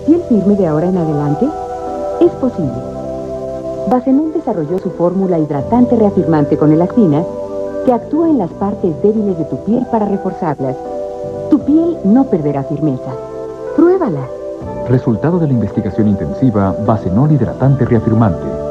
piel firme de ahora en adelante? Es posible. Vasenon desarrolló su fórmula hidratante reafirmante con elactina que actúa en las partes débiles de tu piel para reforzarlas. Tu piel no perderá firmeza. Pruébala. Resultado de la investigación intensiva, Vasenol hidratante reafirmante.